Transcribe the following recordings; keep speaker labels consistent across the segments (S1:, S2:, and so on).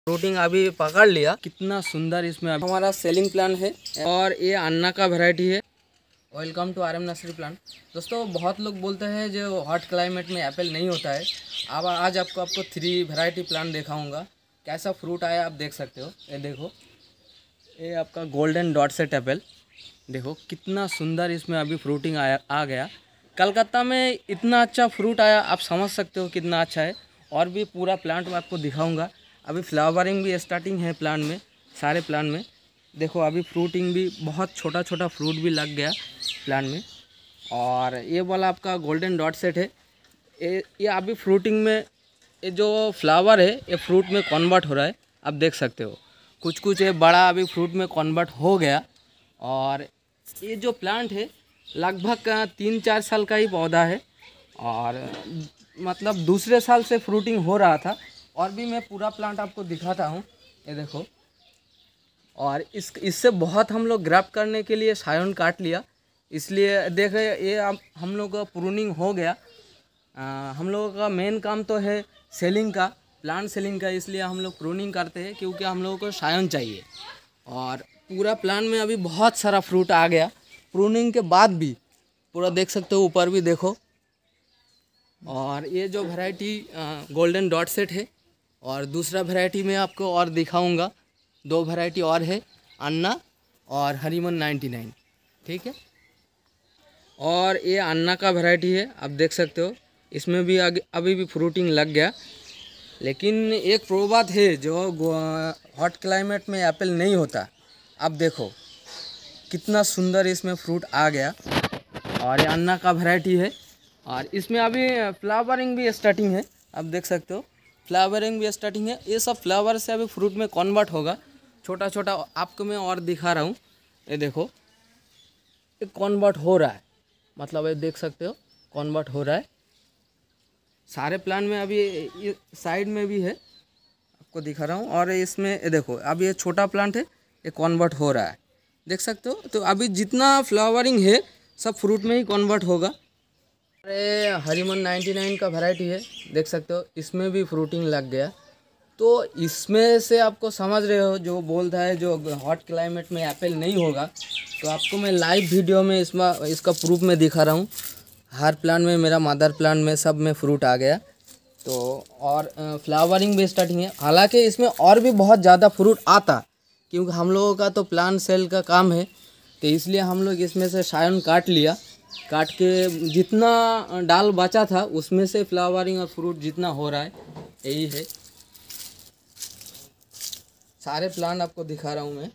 S1: Fruiting अभी पकड़ लिया। कितना सुंदर इसमें अभी हमारा सेलिंग प्लान है और ये अन्ना का वैरायटी है। Welcome to RM nursery plant. दोस्तों बहुत लोग बोलते हैं जो हॉट क्लाइमेट में एप्पल नहीं होता है। अब आज आपको 3 वैरायटी प्लांट दिखाऊंगा। कैसा फ्रूट आया आप देख सकते हो। ये देखो, ये आपका गोल्डन डॉट सेट एप्पल। देखो कितना सुंदर इसमें अभी फ्रूटिंग आ गया। कलकत्ता में इतना अच्छा फ्रूट आया, आप समझ सकते हो कितना अच्छा है। और भी पूरा प्लांट मैं आपको दिखाऊंगा। अभी फ्लावरिंग भी स्टार्टिंग है प्लांट में, सारे प्लांट में। देखो अभी फ्रूटिंग भी बहुत छोटा छोटा फ्रूट भी लग गया प्लांट में। और ये वाला आपका गोल्डन डॉट सेट है। ये अभी फ्रूटिंग में, ये जो फ्लावर है ये फ्रूट में कन्वर्ट हो रहा है। आप देख सकते हो कुछ कुछ ये बड़ा अभी फ्रूट में कन्वर्ट हो गया। और ये जो प्लांट है लगभग 3-4 साल का ही पौधा है। और मतलब दूसरे साल से फ्रूटिंग हो रहा था। और भी मैं पूरा प्लांट आपको दिखाता हूँ। ये देखो, और इससे बहुत हम लोग ग्राफ्ट करने के लिए सायोन काट लिया। इसलिए देखे ये हम लोग का प्रूनिंग हो गया। हम लोगों का मेन काम तो है सेलिंग का, प्लांट सेलिंग का। इसलिए हम लोग प्रूनिंग करते हैं क्योंकि हम लोगों को सायोन चाहिए। और पूरा प्लांट में अभी बहुत सारा फ्रूट आ गया प्रूनिंग के बाद भी। पूरा देख सकते हो, ऊपर भी देखो। और ये जो वैरायटी गोल्डन डॉट सेट है। और दूसरा वैरायटी में आपको और दिखाऊंगा। 2 वैरायटी और है, अन्ना और हरीमन 99। ठीक है। और ये अन्ना का वैरायटी है, आप देख सकते हो। इसमें भी अभी भी फ्रूटिंग लग गया। लेकिन एक प्रो बात है, जो हॉट क्लाइमेट में एप्पल नहीं होता। अब देखो कितना सुंदर इसमें फ्रूट आ गया। और ये अन्ना का वैरायटी है। और इसमें अभी फ्लावरिंग भी स्टार्टिंग है, आप देख सकते हो। फ्लावरिंग भी स्टार्टिंग है। ये सब फ्लावर से अभी फ्रूट में कन्वर्ट होगा। छोटा छोटा आपको मैं और दिखा रहा हूँ। ये देखो, ये कन्वर्ट हो रहा है, मतलब ये देख सकते हो कन्वर्ट हो रहा है सारे प्लांट में। अभी ये साइड में भी है, आपको दिखा रहा हूँ। और इसमें ये देखो, अभी ये छोटा प्लांट है, ये कन्वर्ट हो रहा है, देख सकते हो। तो अभी जितना फ्लावरिंग है सब फ्रूट में ही कन्वर्ट होगा। अरे हरीमन 99 का वैरायटी है, देख सकते हो। इसमें भी फ्रूटिंग लग गया। तो इसमें से आपको समझ रहे हो, जो बोलता है जो हॉट क्लाइमेट में एप्पल नहीं होगा। तो आपको मैं लाइव वीडियो में इसका प्रूफ में दिखा रहा हूँ। हर प्लांट में, मेरा मदर प्लांट में सब में फ्रूट आ गया। तो और फ्लावरिंग भी स्टार्टिंग है। हालांकि इसमें और भी बहुत ज़्यादा फ्रूट आता, क्योंकि हम लोगों का तो प्लांट सेल का काम है। तो इसलिए हम लोग इसमें से सायोन काट लिया। काट के जितना डाल बचा था उसमें से फ्लावरिंग और फ्रूट जितना हो रहा है, यही है। सारे प्लांट आपको दिखा रहा हूँ मैं।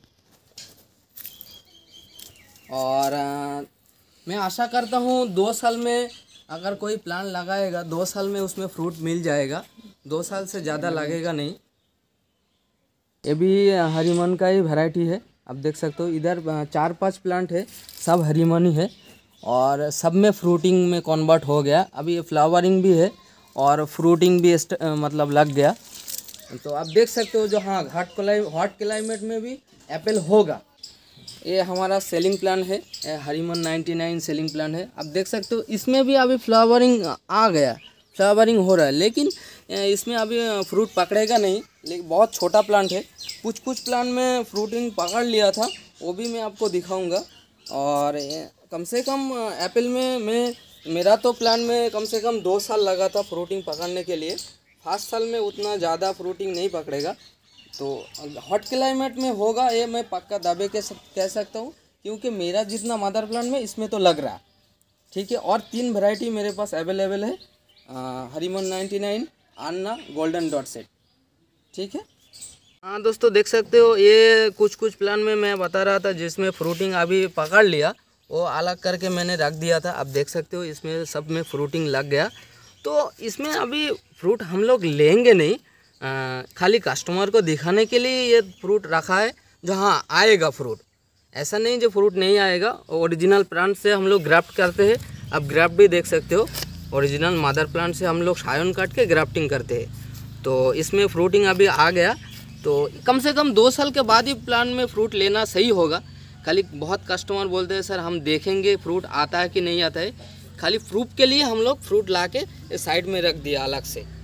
S1: और मैं आशा करता हूँ 2 साल में अगर कोई प्लांट लगाएगा, 2 साल में उसमें फ्रूट मिल जाएगा। 2 साल से ज़्यादा लगेगा नहीं। ये भी हरीमन का ही वैरायटी है, आप देख सकते हो। इधर 4-5 प्लांट है, सब हरीमन ही है। और सब में फ्रूटिंग में कन्वर्ट हो गया। अभी ये फ्लावरिंग भी है और फ्रूटिंग भी मतलब लग गया। तो आप देख सकते हो जो, हाँ, हॉट क्लाइमेट में भी एप्पल होगा। ये हमारा सेलिंग प्लान है, हरीमन 99 सेलिंग प्लान है। आप देख सकते हो इसमें भी अभी फ्लावरिंग आ गया, फ्लावरिंग हो रहा है। लेकिन इसमें अभी फ्रूट पकड़ेगा नहीं, लेकिन बहुत छोटा प्लांट है। कुछ कुछ प्लांट में फ्रूटिंग पकड़ लिया था, वो भी मैं आपको दिखाऊंगा। और कम से कम एप्पल में मेरा तो प्लान में कम से कम 2 साल लगा था फ्रूटिंग पकड़ने के लिए। फर्स्ट साल में उतना ज़्यादा फ्रूटिंग नहीं पकड़ेगा। तो हॉट क्लाइमेट में होगा, ये मैं पक्का दावे के कह सकता हूँ, क्योंकि मेरा जितना मदर प्लांट में इसमें तो लग रहा। ठीक है। और 3 वैरायटी मेरे पास अवेलेबल है, Hariman 99, Anna, golden Dorset. ठीक है। हाँ दोस्तों, देख सकते हो ये कुछ प्लांट में मैं बता रहा था जिसमें फ्रूटिंग अभी पकड़ लिया, वो अलग करके मैंने रख दिया था। आप देख सकते हो इसमें सब में फ्रूटिंग लग गया। तो इसमें अभी फ्रूट हम लोग लेंगे नहीं, खाली कस्टमर को दिखाने के लिए ये फ्रूट रखा है। जो हाँ आएगा फ्रूट, ऐसा नहीं जो फ्रूट नहीं आएगा। ओरिजिनल प्लांट से हम लोग ग्राफ्ट करते हैं। आप ग्राफ्ट भी देख सकते हो, ओरिजिनल मदर प्लांट से हम लोग सायोन काट के ग्राफ्टिंग करते हैं। तो इसमें फ्रूटिंग अभी आ गया। तो कम से कम 2 साल के बाद ही प्लांट में फ्रूट लेना सही होगा। खाली बहुत कस्टमर बोलते हैं सर हम देखेंगे फ्रूट आता है कि नहीं आता है। खाली प्रूफ के लिए हम लोग फ्रूट ला के साइड में रख दिया अलग से।